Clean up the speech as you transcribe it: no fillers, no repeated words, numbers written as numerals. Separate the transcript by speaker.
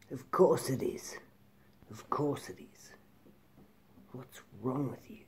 Speaker 1: Of course it is. Of course it is. What's wrong with you?